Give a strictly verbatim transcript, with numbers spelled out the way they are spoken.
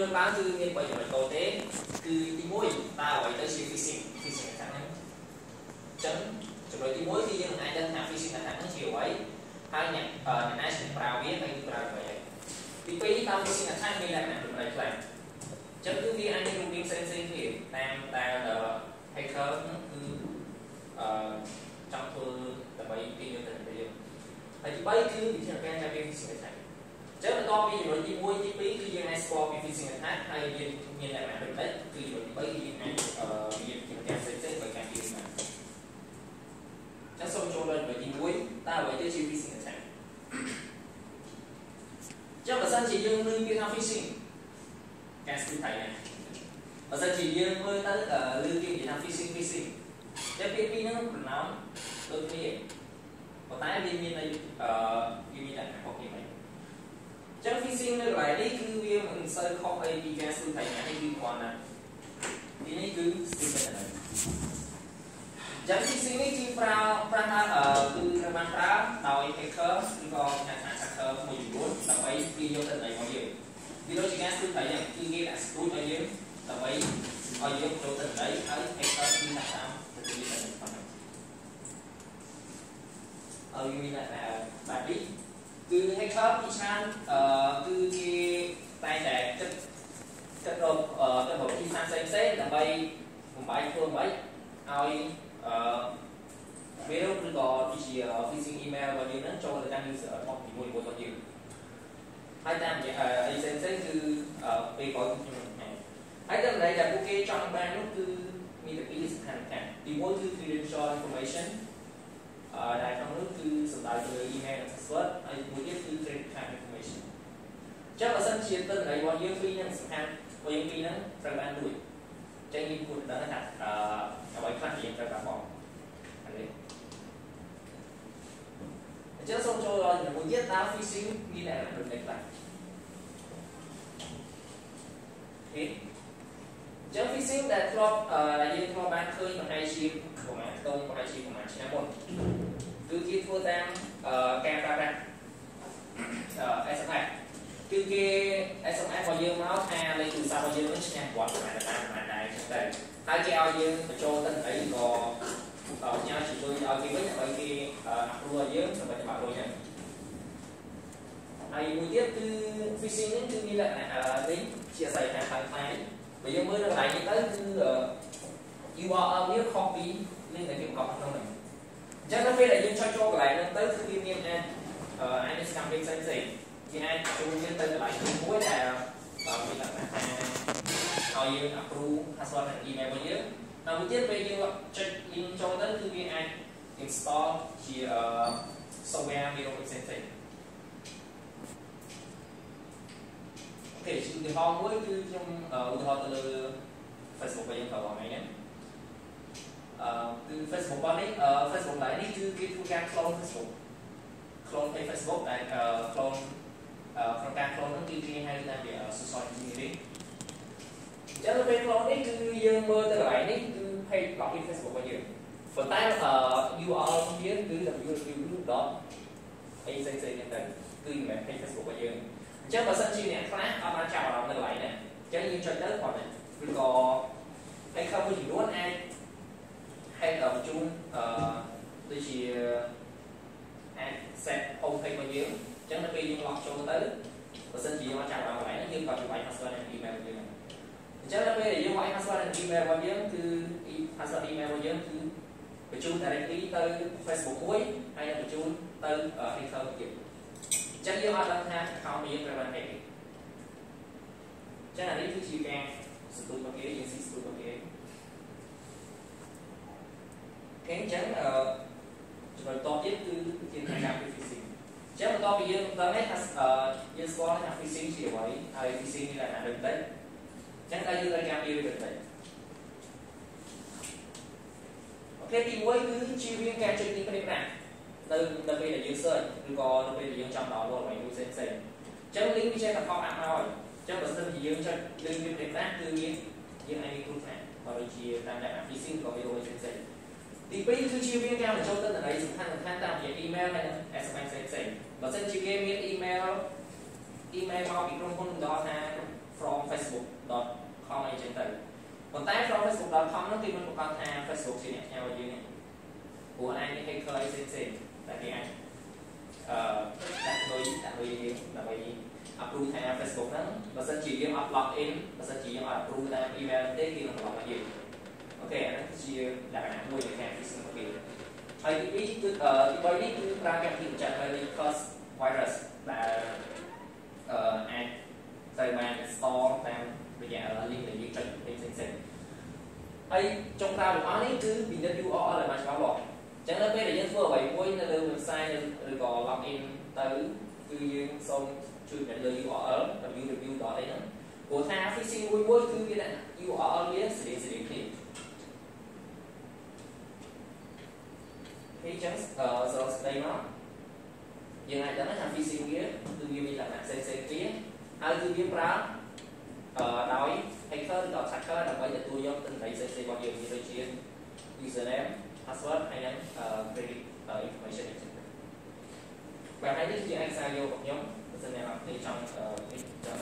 លើកឡើងគឺមាន3ចំណុចតូចទេគឺទី1តើអ្វីទៅជា phishing phishing attack ហ្នឹងអញ្ចឹងចំណុចទី1គឺយើងអាចដឹងថា phishing attack ហ្នឹងជាអ្វីហើយអ្នកអ្នកណាជាប្រើវាហើយប្រើអ្វីទី2តើ phishing attack មានលក្ខណៈដូចម្តេចខ្លះអញ្ចឹងគឺវាអាចមានរូបរាងផ្សេងៗគ្នាតាមដែល hacker ហ្នឹងគឺអឺចង់ធ្វើដើម្បីទាញយកទៅទៅយើងហើយទី3គឺវិធានការការពារ phishing attack ចឹងបន្ទាប់ពីចំណុចទី1ទី2គឺយើងអាចស្គាល់ពី phishing attack ហើយយើងមានលក្ខណៈដូចនេះគឺចំណុចទី3គឺយើងអាចអឺមានជំនាញផ្សេងៗដើម្បីការពារបានចឹងសូមចូលដល់ចំណុចទី1តើអ្វីទៅជា phishing attack ចឹងបើសិនជាយើងឮពាក្យថា phishing ការស្ទាយថៃណាបើសិនជាយើងមើលទៅឮពាក្យថា phishing phishing តែពាក្យពីរហ្នឹងប្រណោមដូចគ្នាប៉ុន្តែវាមានអឺវាមានលក្ខណៈខុសគ្នា ចឹង phishing នៅកន្លែងនេះគឺវាមិនសូវខុសអីពីការស្ទាយថៃណានេះគឺគ្រាន់តែទីនេះគឺស្ទាយថៃណាចឹង phishing នេះគឺប្រើប្រាស់គឺត្រូវបានប្រើដោយ hacker ឬក៏អ្នក hacker មួយចំនួនដើម្បីទាញយកទិន្នន័យរបស់យើងវាដូចជាការស្ទាយថៃហ្នឹងគឺគេដាក់ស្ទួយឲ្យយើងដើម្បីឲ្យយើងចូលទិន្នន័យហើយ hacker គឺដាក់តាមទៅទីនេះប៉ុណ្ណឹងឲ្យមានតែបែបនេះគឺ hacker ពីច្រើនអឺគឺគេតែតែគិតគិតរកអឺទៅរកទីផ្សារផ្សេងផ្សេងដើម្បីបំបាយធ្វើអ្វីឲ្យអឺ mail ឬក៏ជា phishing email របស់យើងហ្នឹងចូលទៅកាន់ user របស់ពីមួយរបស់យើងហើយតាមរយៈអីផ្សេងផ្សេងគឺពេលក្រោយខ្ញុំហើយតែម្លេះដែលពួកគេចង់បាននោះគឺមានតែពីរសំខាន់ៗទីមួយគឺ credential information អឺដែលក្នុងនោះគឺសំដៅទៅលើ email និង password ហើយមួយទៀតគឺ credit card information ចឹងបើសិនជាទិន្នន័យរបស់យើងពីរហ្នឹងសំខាន់របស់យើងពីរហ្នឹងត្រូវបានលួចចឹងយើងគួរដឹងថាអឺអ្វីខ្លះដែលយើងត្រូវការបោកអានេះអញ្ចឹងសូមចូលដល់មួយទៀតតើ phishing មានលក្ខណៈដូចនេះខ្លះអូចឹង phishing ដែលធ្លាប់ដែលយើងធ្លាប់បានឃើញប្រហែលជាប្រហែលតងប្រហែលជាប្រហែលឆ្នាំមុនគឺគេធ្វើតាមការប្រើប្រាស់ เอส เอ็ม เอส គឺគេ เอส เอ็ม เอส របស់យើងមកថាលេខទូរស័ព្ទរបស់យើងនឹងឈ្នះវត្តប្រហែលតាមប្រហែលដែរចឹងទៅហើយគេឲ្យយើងបញ្ចូលទៅអីក៏ញ៉ាំជួយឲ្យគេវិញដើម្បីគេអាប់រួចយើងដើម្បីច្បាប់រួចហ្នឹងហើយមួយទៀតគឺ phishing នេះគឺមានលក្ខណៈនេះជាអាស្រ័យតាមផ្នែកផ្នែកបើយើងមើលនៅកន្លែងនេះទៅគឺ ยู អារ អេល វាខុសពី link ដែលគេបង្កប់ក្នុងហ្នឹងអញ្ចឹងនៅពេលដែលយើងចុចចូលកន្លែងហ្នឹងទៅគឺវាមានអាចអាចមានសកម្មភាពផ្សេងផ្សេងគេអាចចូលយើងទៅកន្លែងមួយដែលមានលក្ខណៈថាឲ្យយើង approve password និង email របស់យើងហើយមួយទៀតពេលយើងចុច link ចូលទៅគឺវាអាច install ជា software មានរូបផ្សេងផ្សេងអូខេឧទាហរណ៍មួយគឺខ្ញុំឧទាហរណ៍ទៅលើ Facebook របស់យើងក៏បងឯងណាអឺគឺ Facebook របស់នេះ Facebook ឡើយនេះគឺគេធ្វើការ clone Facebook clone Facebook ដែល clone ក្នុងការ clone ហ្នឹងគឺគេហៅថាវា social engineering អញ្ចឹងពេល clone នេះគឺយើងមើលទៅកន្លែងនេះគឺ page login Facebook របស់យើងប៉ុន្តែ ยู អារ អេល វាគឺ ดับเบิลยู ดับเบิลยู ដត អីផ្សេងៗហ្នឹងទៅគឺមិនមែន page Facebook របស់យើងអញ្ចឹងបើសិនជាអ្នកខ្លះអត់បានចាប់អារម្មណ៍នៅកន្លែងហ្នឹងអញ្ចឹងយើងចុចទៅគាត់ទេឬក៏ហើយខំមួយចំនួនអាចហេតុបញ្ជូនអឺដូចជាអាច set home page របស់យើងអញ្ចឹងនៅពេលយើង log ចូលទៅបើសិនជាយើងអត់ចាប់អារម្មណ៍កន្លែងហ្នឹងយើងក៏វាយ password និង email របស់យើងអញ្ចឹងនៅពេលដែលយើងវាយ password និង email របស់យើងគឺ password email របស់យើងគឺបញ្ជូន directly ទៅ Facebook មួយហើយនឹងបញ្ជូនទៅ hacker ទៀតអញ្ចឹងយើងអត់ដឹងថា account របស់យើងត្រូវបាន hack ទេអញ្ចឹងអានេះគឺជាការសន្ទុះរបស់គេយើងស៊ីសន្ទុះរបស់គេគេអញ្ចឹងអឺចំណុចតទៀតគឺជាការពារ phishing អញ្ចឹងបន្ទាប់ពីយើងដឹងហើយថាយើងស្គាល់ថា phishing ជាអ្វីហើយ phishing មានលក្ខណៈដូចនេះអញ្ចឹងតើយើងត្រូវការពារវាដូចនេះអូខេទីមួយគឺជៀសវាងការចុចទីផ្នែកណានៅនៅពេលដែលយើង search ឬក៏នៅពេលដែលយើងចង់ download អ្វីមួយផ្សេងផ្សេងអញ្ចឹង link វាចេះតែ pop up មកហើយអញ្ចឹងបើសិនជាយើងចុច link វាផ្នែកណាគឺមានយើងអាចមានគ្រោះថ្នាក់បើដូចជាតាមលក្ខណៈ phishing ក៏មានដូចផ្សេងៗទីពីរគឺជៀសវាងការបញ្ចូលទិន្នន័យសំខាន់ៗតាមរយៈ email ហើយនិង เอส เอ็ม เอส ផ្សេងៗបើសិនជាគេមាន email email មកពីក្រុមហ៊ុនឧទាហរណ៍ថា from facebook dot com អីចឹងទៅប៉ុន្តែ from facebook dot com នោះគេមិនប្រកាសថា Facebook ជាអ្នកផ្ញើឲ្យយើងទេព្រោះអាចមាន hacker ផ្សេងផ្សេងតែគេអាចអឺដាក់លុយដាក់លុយយើងដើម្បី approve ថា Facebook ហ្នឹងបើសិនជាយើង upload in បើសិនជាយើងអត់ approve តាម email ទេគេនឹងបន្លំមកយើងអូខេអានេះគឺជាលក្ខណៈមួយនៃការ phishing របស់គេហើយទីពីរគឺអឺទីបីនេះគឺប្រើកម្មវិធីបញ្ជាក់ malicious virus ដែលអឺអាចត្រូវបាន install តាមរយៈ link ដែលយើងចុចផ្សេងផ្សេងហើយចុងក្រោយរបស់នេះគឺពិនិត្យ ยู អារ អល ឲ្យបានច្បាស់លាស់អញ្ចឹងនៅពេលដែលយើងធ្វើអ្វីមួយនៅលើ website ឬក៏ login ទៅគឺយើងសូមជួយពិនិត្យលើ ยู អារ អល www. អីហ្នឹងព្រោះថា phishing មួយមួយគឺវាដាក់ ยู អារ អល វាស្រីស្រីគ្នាអញ្ចឹងអឺសរុបស្ដីមកយើងអាចដឹងថា phishing វាគឺវាមានលក្ខណៈផ្សេងផ្សេងគ្នាហើយគឺវាប្រើអឺដោយ hacker ឬក៏ hacker ដើម្បីទទួលយកទិន្នន័យផ្សេងផ្សេងរបស់យើងដូចជា username password ហើយនិង credit information អញ្ចឹងបាទហើយនេះជាឯកសារយករបស់ខ្ញុំបើសិនអ្នកនរគ្នាចង់ចង់